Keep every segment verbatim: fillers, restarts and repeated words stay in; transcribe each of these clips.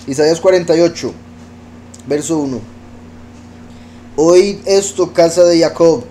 Isaías cuarenta y ocho, verso uno. Oíd esto, casa de Jacob,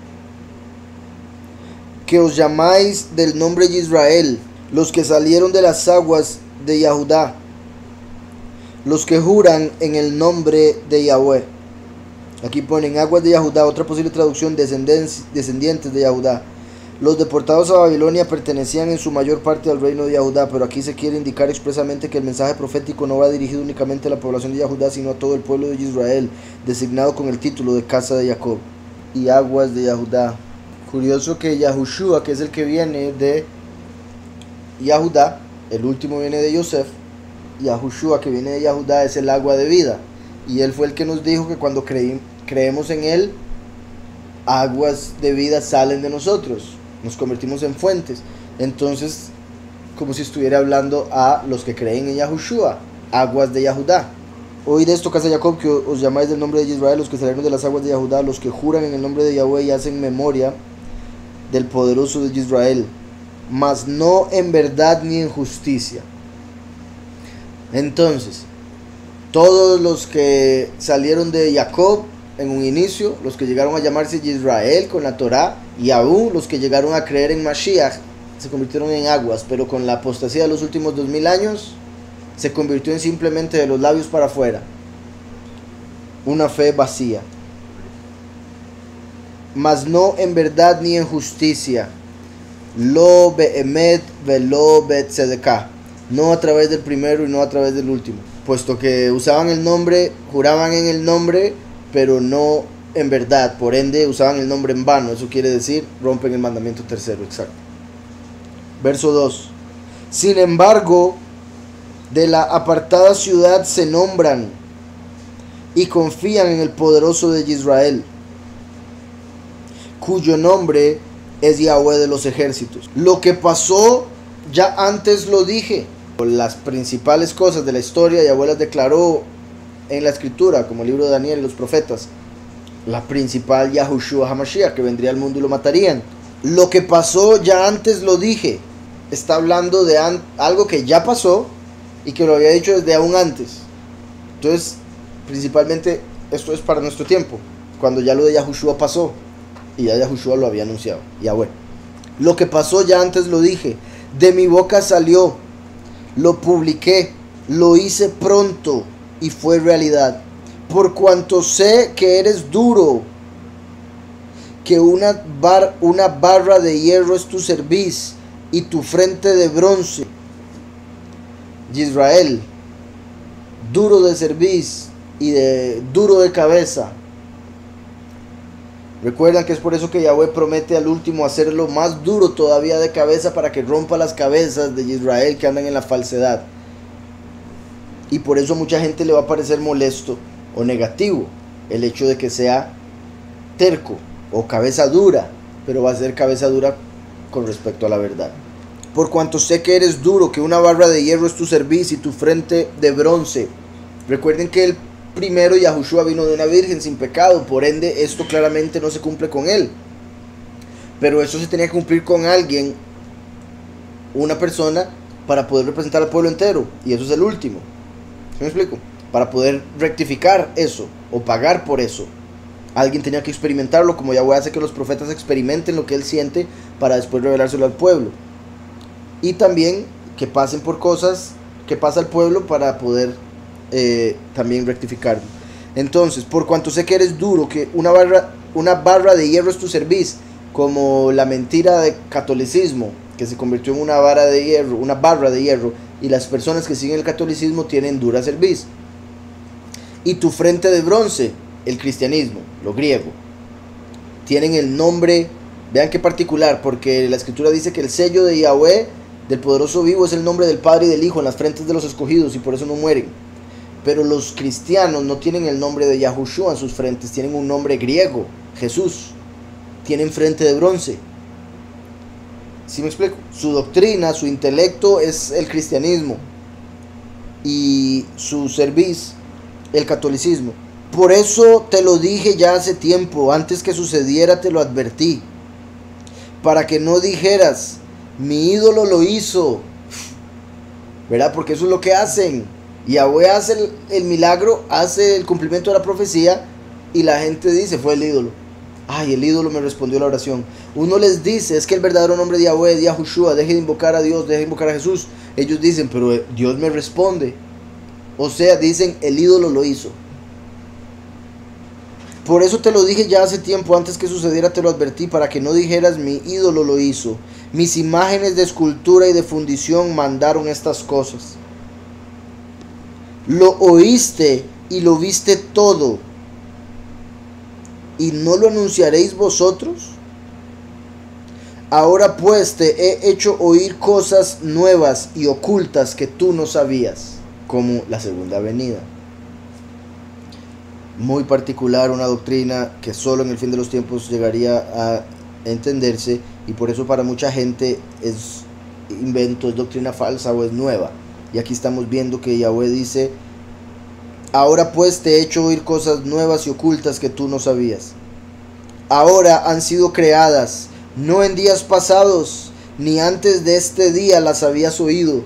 que os llamáis del nombre de Israel, los que salieron de las aguas de Yahudá, los que juran en el nombre de Yahweh. Aquí ponen aguas de Yahudá, otra posible traducción, descendientes de Yahudá. Los deportados a Babilonia pertenecían en su mayor parte al reino de Yahudá, pero aquí se quiere indicar expresamente que el mensaje profético no va dirigido únicamente a la población de Yahudá, sino a todo el pueblo de Israel, designado con el título de casa de Jacob. Y aguas de Yahudá. Curioso que Yahushua, que es el que viene de Yahudá, el último viene de Yosef, Yahushua, que viene de Yahudá, es el agua de vida. Y él fue el que nos dijo que cuando creí, creemos en él, aguas de vida salen de nosotros, nos convertimos en fuentes. Entonces, como si estuviera hablando a los que creen en Yahushua, aguas de Yahudá. Oíd esto, casa de Jacob, que os llamáis del nombre de Israel, los que salieron de las aguas de Yahudá, los que juran en el nombre de Yahweh y hacen memoria del poderoso de Israel, mas no en verdad ni en justicia. Entonces, todos los que salieron de Jacob en un inicio, los que llegaron a llamarse Israel con la Torá, y aún los que llegaron a creer en Mashiach, se convirtieron en aguas, pero con la apostasía de los últimos dos mil años, se convirtió en simplemente de los labios para afuera, una fe vacía. Mas no en verdad ni en justicia, lo beemet velo betzedekah, no a través del primero y no a través del último, puesto que usaban el nombre, juraban en el nombre, pero no en verdad, por ende usaban el nombre en vano. Eso quiere decir, rompen el mandamiento tercero, exacto. Verso dos. Sin embargo, de la apartada ciudad se nombran y confían en el poderoso de Israel, cuyo nombre es Yahweh de los ejércitos. Lo que pasó ya antes lo dije. Las principales cosas de la historia Yahweh las declaró en la escritura, como el libro de Daniel y los profetas. La principal, Yahushua HaMashiach, que vendría al mundo y lo matarían. Lo que pasó ya antes lo dije. Está hablando de algo que ya pasó y que lo había dicho desde aún antes. Entonces, principalmente esto es para nuestro tiempo, cuando ya lo de Yahushua pasó y ya Yahushua lo había anunciado. Yahweh. Lo que pasó ya antes lo dije. De mi boca salió, lo publiqué, lo hice pronto y fue realidad. Por cuanto sé que eres duro, que una, bar, una barra de hierro es tu cerviz y tu frente de bronce. Israel, duro de cerviz y de duro de cabeza. Recuerdan que es por eso que Yahweh promete al último hacerlo más duro todavía de cabeza, para que rompa las cabezas de Israel que andan en la falsedad. Y por eso a mucha gente le va a parecer molesto o negativo el hecho de que sea terco o cabeza dura, pero va a ser cabeza dura con respecto a la verdad. Por cuanto sé que eres duro, que una barra de hierro es tu cerviz y tu frente de bronce. Recuerden que el primero Yahushua vino de una virgen sin pecado, por ende esto claramente no se cumple con él, pero eso se tenía que cumplir con alguien, una persona, para poder representar al pueblo entero, y eso es el último. ¿Sí me explico? Para poder rectificar eso o pagar por eso, alguien tenía que experimentarlo, como Yahweh hace que los profetas experimenten lo que él siente para después revelárselo al pueblo, y también que pasen por cosas que pasa al pueblo para poder eh, también rectificarlo. Entonces, por cuanto sé que eres duro, que una barra, una barra de hierro es tu cerviz, como la mentira de catolicismo, que se convirtió en una barra de hierro, una barra de hierro, y las personas que siguen el catolicismo tienen dura cerviz. Y tu frente de bronce, el cristianismo, lo griego, tienen el nombre, vean qué particular, porque la escritura dice que el sello de Yahweh, del poderoso vivo, es el nombre del Padre y del Hijo en las frentes de los escogidos, y por eso no mueren. Pero los cristianos no tienen el nombre de Yahushua en sus frentes, tienen un nombre griego, Jesús. Tienen frente de bronce. ¿Sí me explico? Su doctrina, su intelecto es el cristianismo, y su cerviz, el catolicismo. Por eso te lo dije ya hace tiempo, antes que sucediera te lo advertí, para que no dijeras, mi ídolo lo hizo, ¿verdad? Porque eso es lo que hacen, Yahweh hace el, el milagro, hace el cumplimiento de la profecía y la gente dice, fue el ídolo. Ay, el ídolo me respondió la oración. Uno les dice, es que el verdadero nombre de Yahweh es Yahushua, deje de invocar a Dios, deje de invocar a Jesús. Ellos dicen, pero Dios me responde. O sea, dicen, el ídolo lo hizo. Por eso te lo dije ya hace tiempo, antes que sucediera te lo advertí, para que no dijeras, mi ídolo lo hizo. Mis imágenes de escultura y de fundición mandaron estas cosas. Lo oíste y lo viste todo, ¿y no lo anunciaréis vosotros? Ahora pues te he hecho oír cosas nuevas y ocultas que tú no sabías, como la segunda venida. Muy particular, una doctrina que solo en el fin de los tiempos llegaría a entenderse, y por eso para mucha gente es invento, es doctrina falsa o es nueva. Y aquí estamos viendo que Yahweh dice, ahora pues te he hecho oír cosas nuevas y ocultas que tú no sabías. Ahora han sido creadas, no en días pasados, ni antes de este día las habías oído,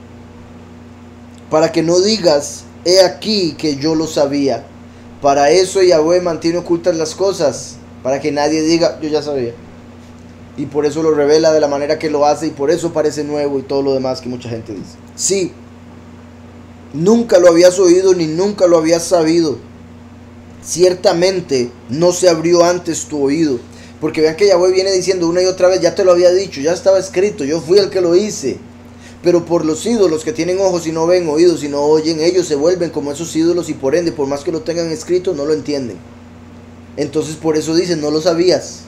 para que no digas, he aquí que yo lo sabía. Para eso Yahweh mantiene ocultas las cosas, para que nadie diga, yo ya sabía. Y por eso lo revela de la manera que lo hace, y por eso parece nuevo y todo lo demás que mucha gente dice. Sí, nunca lo habías oído ni nunca lo habías sabido. Ciertamente no se abrió antes tu oído. Porque vean que Yahweh viene diciendo una y otra vez, ya te lo había dicho, ya estaba escrito, yo fui el que lo hice. Pero por los ídolos que tienen ojos y no ven, oídos y no oyen, ellos se vuelven como esos ídolos y por ende, por más que lo tengan escrito, no lo entienden. Entonces por eso dicen, no lo sabías.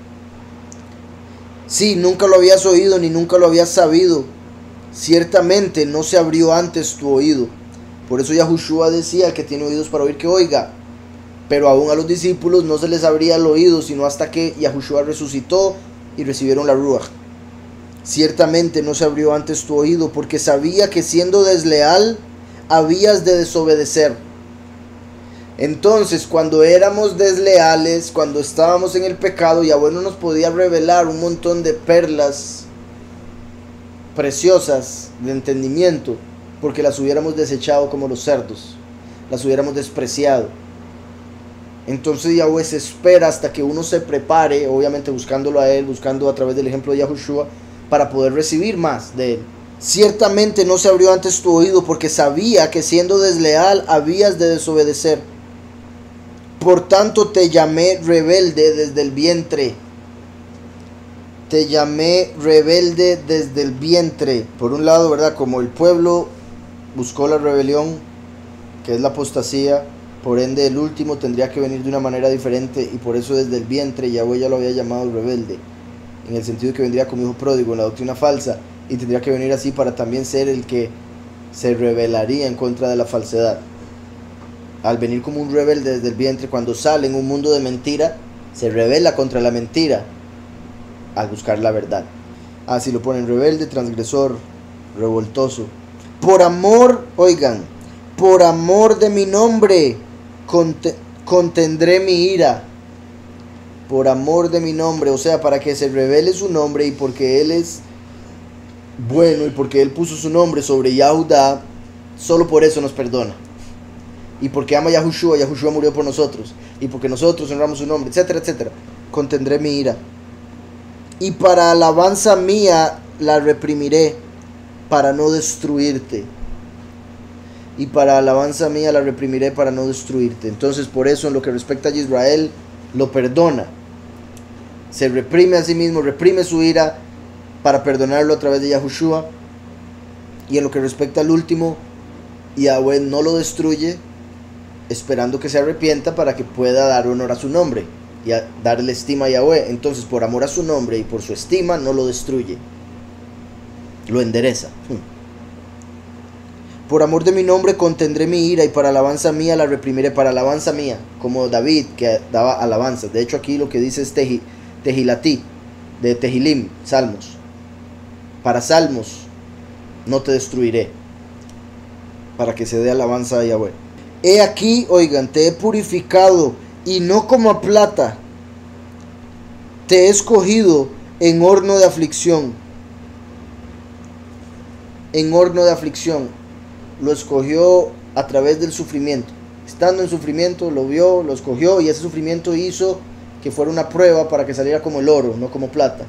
Sí, nunca lo habías oído ni nunca lo habías sabido. Ciertamente no se abrió antes tu oído. Por eso Yahushua decía, el que tiene oídos para oír que oiga. Pero aún a los discípulos no se les abría el oído, sino hasta que Yahushua resucitó y recibieron la Ruach. Ciertamente no se abrió antes tu oído, porque sabía que siendo desleal habías de desobedecer. Entonces, cuando éramos desleales, cuando estábamos en el pecado, Yahweh no nos podía revelar un montón de perlas preciosas de entendimiento, porque las hubiéramos desechado como los cerdos, las hubiéramos despreciado. Entonces Yahweh se espera hasta que uno se prepare, obviamente buscándolo a Él, buscando a través del ejemplo de Yahushua, para poder recibir más de Él. Ciertamente no se abrió antes tu oído, porque sabía que siendo desleal habías de desobedecer. Por tanto te llamé rebelde desde el vientre. Te llamé rebelde desde el vientre. Por un lado, ¿verdad? Como el pueblo buscó la rebelión, que es la apostasía, por ende el último tendría que venir de una manera diferente, y por eso desde el vientre Yahweh ya lo había llamado rebelde, en el sentido de que vendría como hijo pródigo en la doctrina falsa, y tendría que venir así para también ser el que se rebelaría en contra de la falsedad. Al venir como un rebelde desde el vientre, cuando sale en un mundo de mentira, se rebela contra la mentira al buscar la verdad. Así lo ponen: rebelde, transgresor, revoltoso. Por amor, oigan, por amor de mi nombre cont- contendré mi ira. Por amor de mi nombre, o sea, para que se revele su nombre, y porque Él es bueno y porque Él puso su nombre sobre Yahudá, solo por eso nos perdona. Y porque ama a Yahushua, Yahushua murió por nosotros, y porque nosotros honramos su nombre, etcétera, etcétera. Contendré mi ira. Y para alabanza mía la reprimiré, para no destruirte. Y para alabanza mía la reprimiré, para no destruirte. Entonces, por eso, en lo que respecta a Israel, lo perdona. Se reprime a sí mismo, reprime su ira para perdonarlo a través de Yahushua. Y en lo que respecta al último, Yahweh no lo destruye, esperando que se arrepienta para que pueda dar honor a su nombre y a darle estima a Yahweh. Entonces, por amor a su nombre y por su estima, no lo destruye, lo endereza. Por amor de mi nombre contendré mi ira, y para alabanza mía la reprimiré. Para alabanza mía, como David, que daba alabanzas. De hecho, aquí lo que dice es teji, tehilatí, de Tehilim, salmos. Para salmos no te destruiré, para que se dé alabanza a Yahweh. He aquí, oigan, te he purificado, y no como a plata. Te he escogido en horno de aflicción. En horno de aflicción. lo escogió a través del sufrimiento. Estando en sufrimiento, lo vio, lo escogió, y ese sufrimiento hizo que fuera una prueba para que saliera como el oro, no como plata.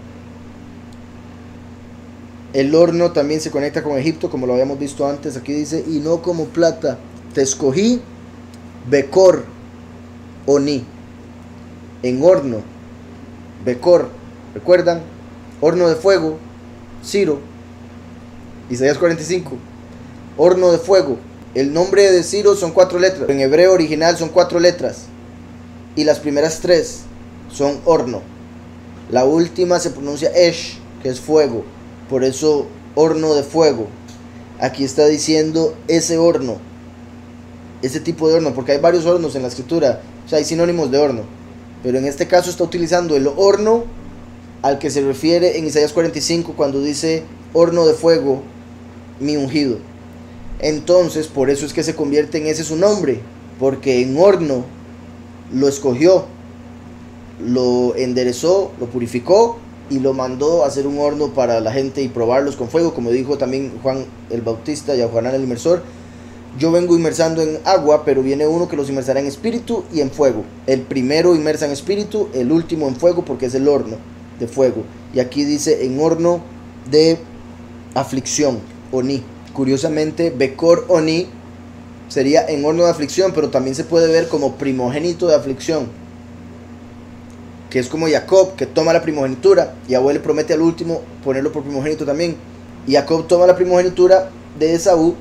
El horno también se conecta con Egipto, como lo habíamos visto antes. Aquí dice, y no como plata, te escogí, Becor, Oni, en horno, Becor, ¿recuerdan? Horno de fuego, Ciro, Isaías cuarenta y cinco, horno de fuego. El nombre de Ciro son cuatro letras, en hebreo original son cuatro letras, y las primeras tres son horno. La última se pronuncia Esh, que es fuego, por eso horno de fuego. Aquí está diciendo ese horno, ese tipo de horno, porque hay varios hornos en la escritura, o sea, hay sinónimos de horno, pero en este caso está utilizando el horno al que se refiere en Isaías cuarenta y cinco cuando dice horno de fuego, mi ungido. Entonces, por eso es que se convierte en ese su nombre, porque en horno lo escogió, lo enderezó, lo purificó y lo mandó a hacer un horno para la gente y probarlos con fuego, como dijo también Juan el Bautista y a Juanán el Inmersor. Yo vengo inmersando en agua, pero viene uno que los inmersará en espíritu y en fuego. El primero inmersa en espíritu, el último en fuego, porque es el horno de fuego. Y aquí dice en horno de aflicción, Oni. Curiosamente, Becor Oni sería en horno de aflicción, pero también se puede ver como primogénito de aflicción, que es como Jacob, que toma la primogenitura, y Yahweh le promete al último ponerlo por primogénito también. Y Jacob toma la primogenitura de Esaú,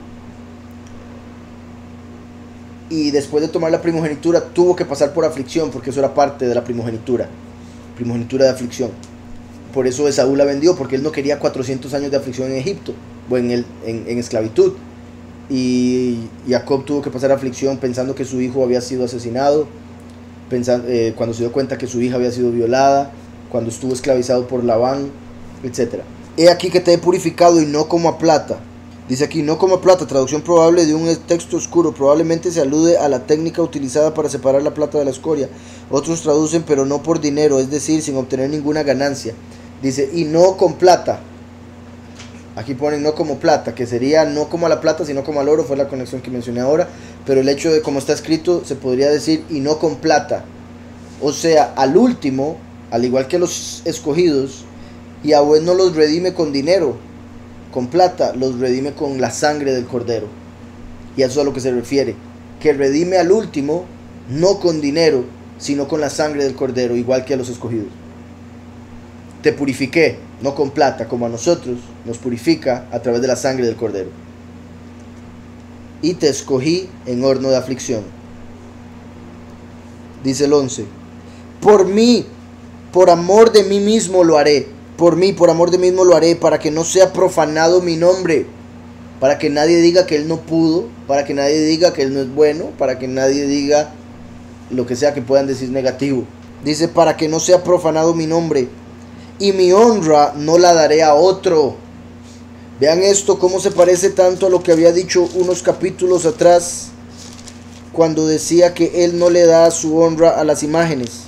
y después de tomar la primogenitura tuvo que pasar por aflicción, porque eso era parte de la primogenitura, primogenitura de aflicción. Por eso Esaú la vendió, porque él no quería cuatrocientos años de aflicción en Egipto, o en, el, en, en esclavitud. Y Jacob tuvo que pasar aflicción pensando que su hijo había sido asesinado, pensando, eh, cuando se dio cuenta que su hija había sido violada, cuando estuvo esclavizado por Labán, etcétera. He aquí que te he purificado y no como a plata. Dice aquí, no como a plata, traducción probable de un texto oscuro. Probablemente se alude a la técnica utilizada para separar la plata de la escoria. Otros traducen, pero no por dinero, es decir, sin obtener ninguna ganancia. Dice, y no con plata. Aquí ponen no como plata, que sería no como a la plata, sino como al oro, fue la conexión que mencioné ahora. Pero el hecho de cómo está escrito, se podría decir, y no con plata. O sea, al último, al igual que los escogidos, Yahweh no los redime con dinero, con plata, los redime con la sangre del cordero. Y a eso es a lo que se refiere, que redime al último no con dinero, sino con la sangre del cordero, igual que a los escogidos. Te purifiqué, no con plata, como a nosotros nos purifica a través de la sangre del cordero. Y te escogí en horno de aflicción. Dice el once, por mí, por amor de mí mismo lo haré. Por mí, por amor de mí mismo lo haré, para que no sea profanado mi nombre, para que nadie diga que él no pudo, para que nadie diga que él no es bueno, para que nadie diga lo que sea que puedan decir negativo. Dice, para que no sea profanado mi nombre, y mi honra no la daré a otro. Vean esto, cómo se parece tanto a lo que había dicho unos capítulos atrás, cuando decía que él no le da su honra a las imágenes,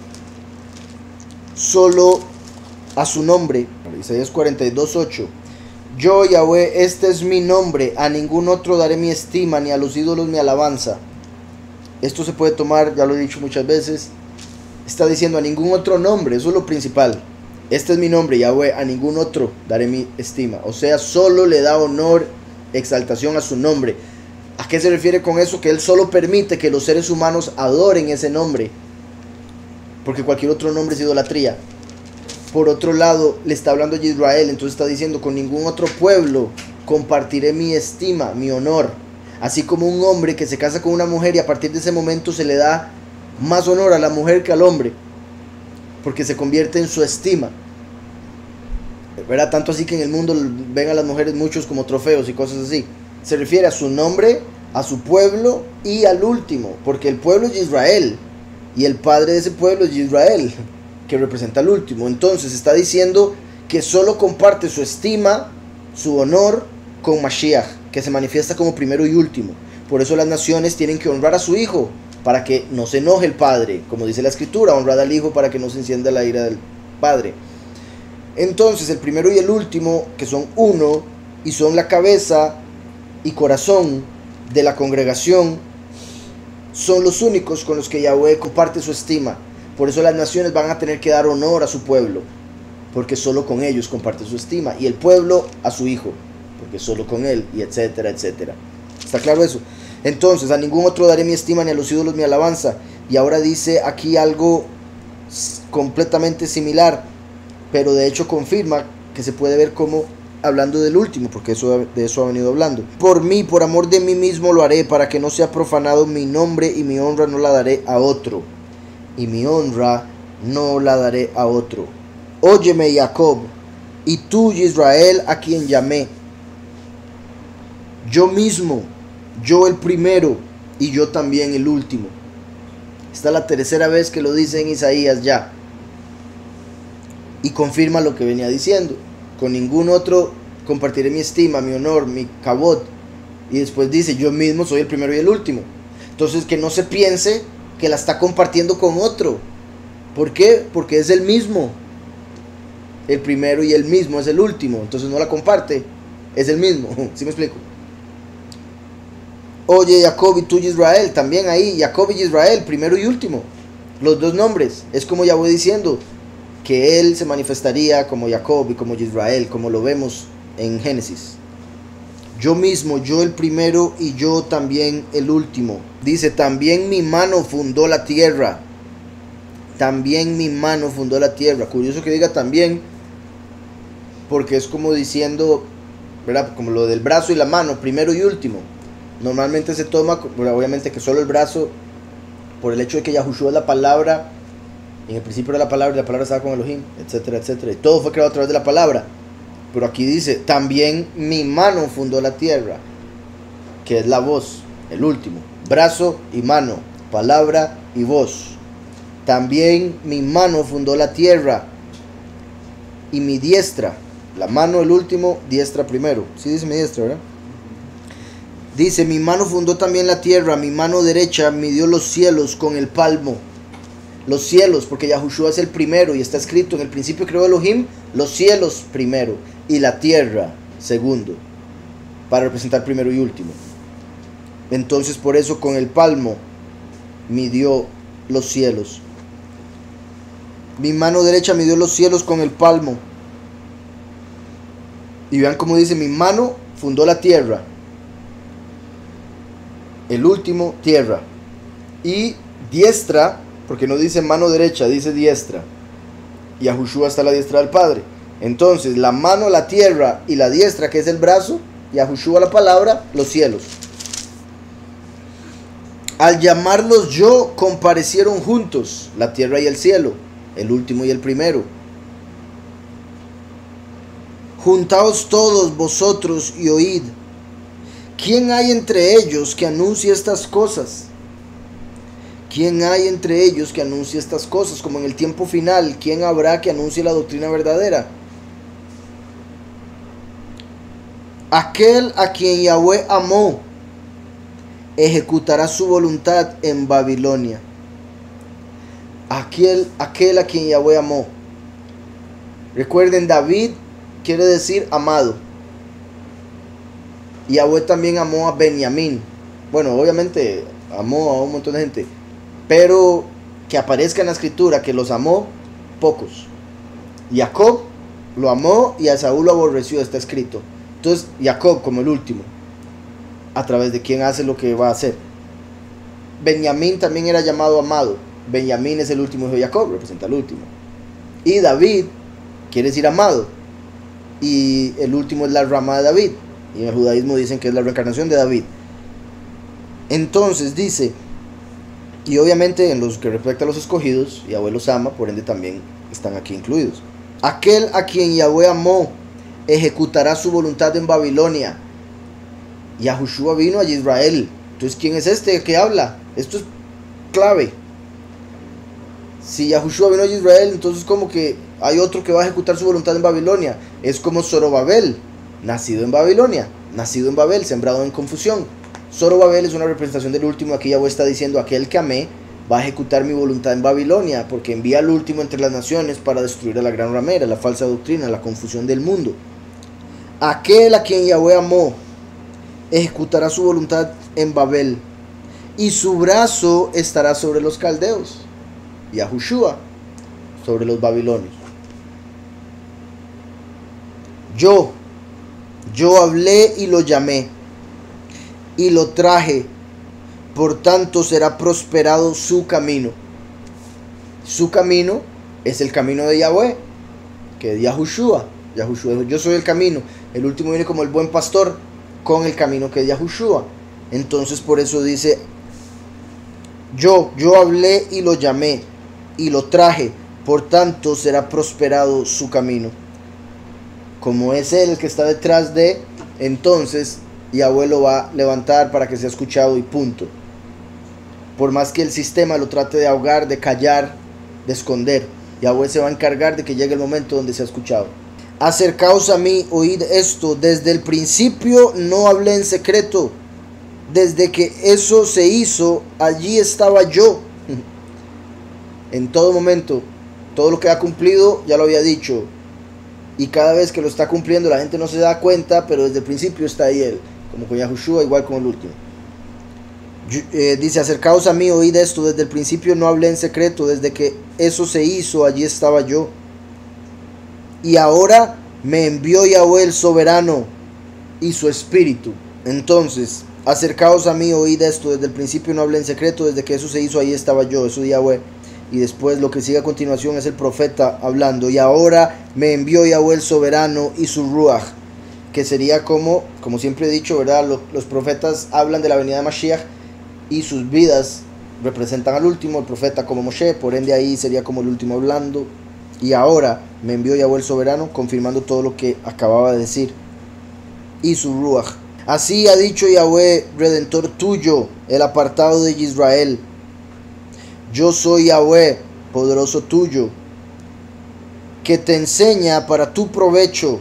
solo a su nombre. Isaías cuarenta y dos, ocho. Yo, Yahweh, este es mi nombre, a ningún otro daré mi estima, ni a los ídolos mi alabanza. Esto se puede tomar, ya lo he dicho muchas veces, está diciendo a ningún otro nombre, eso es lo principal. Este es mi nombre, Yahweh, a ningún otro daré mi estima. O sea, solo le da honor, exaltación a su nombre. ¿A qué se refiere con eso? Que él solo permite que los seres humanos adoren ese nombre, porque cualquier otro nombre es idolatría. Por otro lado, le está hablando a Israel, entonces está diciendo, con ningún otro pueblo compartiré mi estima, mi honor. Así como un hombre que se casa con una mujer y a partir de ese momento se le da más honor a la mujer que al hombre, porque se convierte en su estima, ¿verdad? Tanto así que en el mundo ven a las mujeres muchos como trofeos y cosas así. Se refiere a su nombre, a su pueblo y al último, porque el pueblo es Israel y el padre de ese pueblo es Israel, que representa al último. Entonces está diciendo que solo comparte su estima, su honor con Mashiach, que se manifiesta como primero y último. Por eso las naciones tienen que honrar a su hijo, para que no se enoje el padre, como dice la escritura, honrar al hijo para que no se encienda la ira del padre. Entonces el primero y el último, que son uno y son la cabeza y corazón de la congregación son los únicos con los que Yahweh comparte su estima. Por eso las naciones van a tener que dar honor a su pueblo, porque solo con ellos comparte su estima, y el pueblo a su hijo, porque solo con él, y etcétera, etcétera. ¿Está claro eso? Entonces, a ningún otro daré mi estima, ni a los ídolos mi alabanza. Y ahora dice aquí algo completamente similar, pero de hecho confirma que se puede ver como hablando del último, porque eso, de eso ha venido hablando. Por mí, por amor de mí mismo lo haré, para que no sea profanado mi nombre, y mi honra no la daré a otro. Y mi honra no la daré a otro. Óyeme, Jacob, y tú, Israel, a quien llamé. Yo mismo, yo el primero, y yo también el último. Esta es la tercera vez que lo dice en Isaías ya. Y confirma lo que venía diciendo. Con ningún otro compartiré mi estima, mi honor, mi cabot. Y después dice, yo mismo soy el primero y el último. Entonces que no se piense que la está compartiendo con otro. ¿Por qué? Porque es el mismo. El primero y el mismo es el último. Entonces no la comparte. Es el mismo. ¿Sí me explico? Oye, Jacob, y tú, Israel. También ahí, Jacob y Israel, primero y último. Los dos nombres. Es como ya voy diciendo, que él se manifestaría como Jacob y como Israel, como lo vemos en Génesis. Yo mismo, yo el primero y yo también el último. Dice, también mi mano fundó la tierra. También mi mano fundó la tierra. Curioso que diga también, porque es como diciendo, ¿verdad? Como lo del brazo y la mano, primero y último. Normalmente se toma, obviamente que solo el brazo, por el hecho de que Yahushua es la palabra. En el principio era la palabra y la palabra estaba con Elohim, etcétera, etcétera. Y todo fue creado a través de la palabra. Pero aquí dice, también mi mano fundó la tierra, que es la voz, el último. Brazo y mano, palabra y voz. También mi mano fundó la tierra y mi diestra. La mano el último, diestra primero. Sí dice mi diestra, ¿verdad? Dice, mi mano fundó también la tierra, mi mano derecha midió los cielos con el palmo. Los cielos, porque Yahushua es el primero y está escrito, en el principio creó Elohim, los cielos primero y la tierra segundo, para representar primero y último. Entonces por eso con el palmo midió los cielos. Mi mano derecha midió los cielos con el palmo. Y vean cómo dice, mi mano fundó la tierra. El último, tierra. Y diestra, porque no dice mano derecha, dice diestra. Y Yahushua está a la diestra del Padre. Entonces, la mano, la tierra, y la diestra, que es el brazo, Yahushua la palabra, los cielos. Al llamarlos yo, comparecieron juntos, la tierra y el cielo, el último y el primero. Juntaos todos vosotros y oíd. ¿Quién hay entre ellos que anuncie estas cosas? ¿Quién hay entre ellos que anuncie estas cosas? Como en el tiempo final, ¿quién habrá que anuncie la doctrina verdadera? Aquel a quien Yahweh amó, ejecutará su voluntad en Babilonia. Aquel, aquel a quien Yahweh amó. Recuerden, David quiere decir amado. Yahweh también amó a Benjamín. Bueno, obviamente amó a un montón de gente, pero que aparezca en la escritura que los amó, pocos. Jacob lo amó y a Saúl lo aborreció, está escrito. Entonces Jacob como el último, a través de quien hace lo que va a hacer. Benjamín también era llamado amado. Benjamín es el último hijo de Jacob, representa el último. Y David quiere decir amado, y el último es la rama de David, y en el judaísmo dicen que es la reencarnación de David. Entonces dice, y obviamente en los que respecta a los escogidos, Yahweh los ama, por ende también están aquí incluidos. Aquel a quien Yahweh amó, ejecutará su voluntad en Babilonia. Yahushua vino a Israel. Entonces, ¿quién es este que habla? Esto es clave. Si Yahushua vino a Israel, entonces como que hay otro que va a ejecutar su voluntad en Babilonia. Es como Zorobabel, nacido en Babilonia, nacido en Babel, sembrado en confusión. Zorobabel es una representación del último. Aquí Yahweh está diciendo, aquel que amé va a ejecutar mi voluntad en Babilonia, porque envía al último entre las naciones para destruir a la gran ramera, la falsa doctrina, la confusión del mundo. Aquel a quien Yahweh amó, ejecutará su voluntad en Babel, y su brazo estará sobre los caldeos, y Yahushua sobre los babilonios. Yo, yo hablé y lo llamé, y lo traje, por tanto será prosperado su camino. Su camino es el camino de Yahweh, que es Yahushua. Yahushua dijo, yo soy el camino. El último viene como el buen pastor con el camino que es Yahushua. Entonces por eso dice, yo, yo hablé y lo llamé, y lo traje, por tanto será prosperado su camino. Como es él el que está detrás de, entonces Yahweh lo va a levantar para que sea escuchado y punto. Por más que el sistema lo trate de ahogar, de callar, de esconder, Yahweh se va a encargar de que llegue el momento donde sea escuchado. Acercaos a mí, oíd esto, desde el principio no hablé en secreto, desde que eso se hizo, allí estaba yo. En todo momento, todo lo que ha cumplido ya lo había dicho, y cada vez que lo está cumpliendo la gente no se da cuenta, pero desde el principio está ahí él, como con Yahushua, igual con el último. Eh, dice, acercaos a mí, oíd esto, desde el principio no hablé en secreto, desde que eso se hizo, allí estaba yo. Y ahora me envió Yahweh el soberano y su espíritu. Entonces, acercaos a mí, oíd esto, desde el principio no hablé en secreto, desde que eso se hizo, allí estaba yo, eso es Yahweh. Y después lo que sigue a continuación es el profeta hablando. Y ahora me envió Yahweh el soberano y su ruach, que sería como, como siempre he dicho, ¿verdad? Los, los profetas hablan de la venida de Mashiach y sus vidas representan al último, el profeta como Moshe, por ende ahí sería como el último hablando. Y ahora me envió Yahweh el soberano, confirmando todo lo que acababa de decir, y su ruach. Así ha dicho Yahweh, redentor tuyo, el apartado de Israel. Yo soy Yahweh, poderoso tuyo, que te enseña para tu provecho.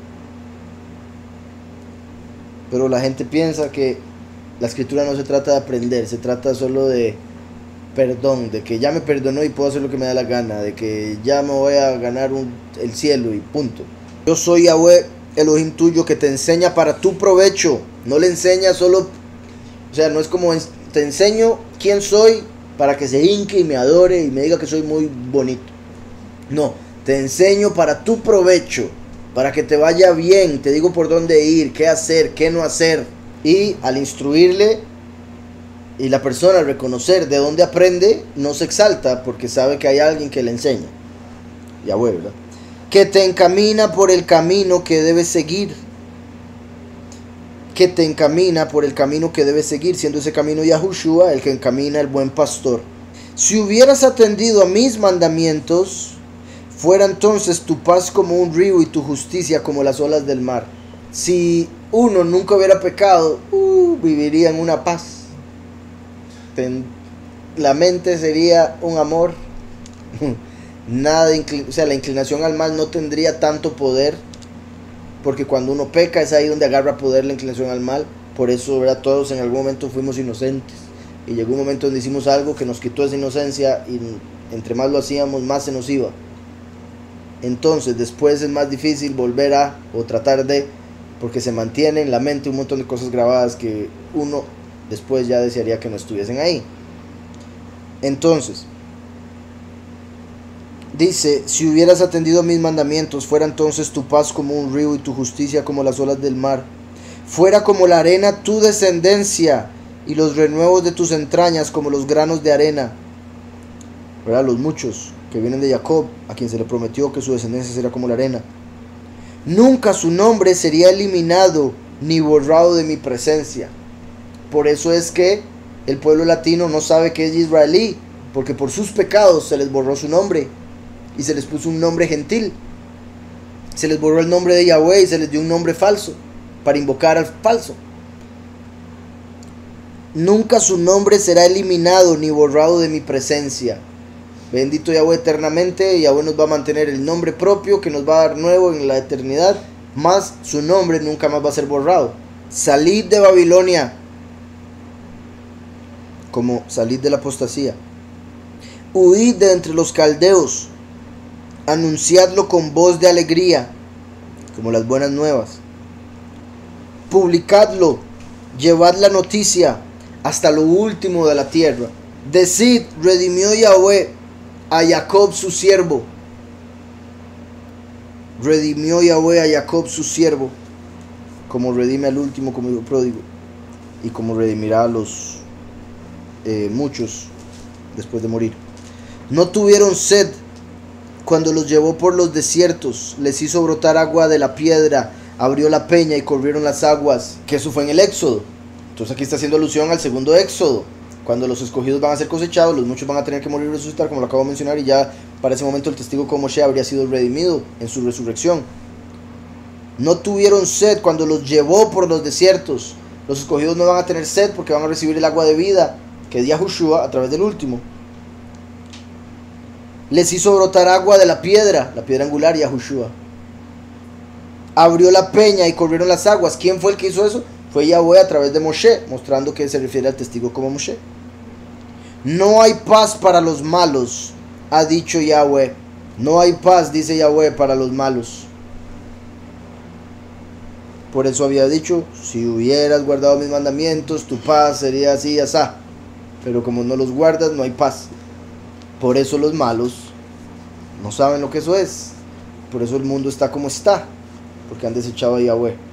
Pero la gente piensa que la escritura no se trata de aprender, se trata solo de perdón, de que ya me perdonó y puedo hacer lo que me da la gana, de que ya me voy a ganar un, el cielo y punto. Yo soy Yahweh, Elohim tuyo, que te enseña para tu provecho. No le enseña solo, o sea, no es como te enseño quién soy para que se hinque y me adore y me diga que soy muy bonito. No, te enseño para tu provecho, para que te vaya bien, te digo por dónde ir, qué hacer, qué no hacer. Y al instruirle y la persona al reconocer de dónde aprende, no se exalta porque sabe que hay alguien que le enseña. Yahweh, ¿verdad? Que te encamina por el camino que debes seguir. Que te encamina por el camino que debes seguir, siendo ese camino Yahushua, el que encamina el buen pastor. Si hubieras atendido a mis mandamientos, fuera entonces tu paz como un río y tu justicia como las olas del mar. Si uno nunca hubiera pecado, uh, viviría en una paz. Ten, la mente sería un amor. Nada de inclin- o sea, la inclinación al mal no tendría tanto poder, porque cuando uno peca es ahí donde agarra poder la inclinación al mal. Por eso, ¿verdad? Todos en algún momento fuimos inocentes y llegó un momento donde hicimos algo que nos quitó esa inocencia, y entre más lo hacíamos, más se nos iba. Entonces después es más difícil volver a, o tratar de, porque se mantiene en la mente un montón de cosas grabadas que uno después ya desearía que no estuviesen ahí. Entonces dice, si hubieras atendido a mis mandamientos, fuera entonces tu paz como un río y tu justicia como las olas del mar. Fuera como la arena tu descendencia y los renuevos de tus entrañas como los granos de arena. ¿Verdad? Los muchos que vienen de Jacob, a quien se le prometió que su descendencia será como la arena. Nunca su nombre sería eliminado ni borrado de mi presencia. Por eso es que el pueblo latino no sabe que es israelí, porque por sus pecados se les borró su nombre y se les puso un nombre gentil. Se les borró el nombre de Yahweh y se les dio un nombre falso para invocar al falso. Nunca su nombre será eliminado ni borrado de mi presencia. Bendito Yahweh eternamente. Yahweh nos va a mantener el nombre propio que nos va a dar nuevo en la eternidad, más su nombre nunca más va a ser borrado. Salid de Babilonia, como salid de la apostasía. Huid de entre los caldeos, anunciadlo con voz de alegría, como las buenas nuevas. Publicadlo llevad la noticia hasta lo último de la tierra. Decid, redimió Yahweh a Jacob su siervo. Redimió Yahweh a Jacob su siervo, como redime al último como hijo pródigo, y como redimirá a los eh, muchos después de morir. No tuvieron sed cuando los llevó por los desiertos, les hizo brotar agua de la piedra, abrió la peña y corrieron las aguas. Que eso fue en el Éxodo. Entonces aquí está haciendo alusión al segundo Éxodo, cuando los escogidos van a ser cosechados, los muchos van a tener que morir y resucitar, como lo acabo de mencionar, y ya para ese momento el testigo como Moshe habría sido redimido en su resurrección. No tuvieron sed cuando los llevó por los desiertos. Los escogidos no van a tener sed porque van a recibir el agua de vida que es Yahushua a través del último. Les hizo brotar agua de la piedra, la piedra angular, Yahushua. Abrió la peña y corrieron las aguas. ¿Quién fue el que hizo eso? Fue Yahweh a través de Moshe, mostrando que se refiere al testigo como Moshe. No hay paz para los malos, ha dicho Yahweh. No hay paz, dice Yahweh, para los malos. Por eso había dicho, si hubieras guardado mis mandamientos, tu paz sería así y así. Pero como no los guardas, no hay paz. Por eso los malos no saben lo que eso es. Por eso el mundo está como está, porque han desechado a Yahweh.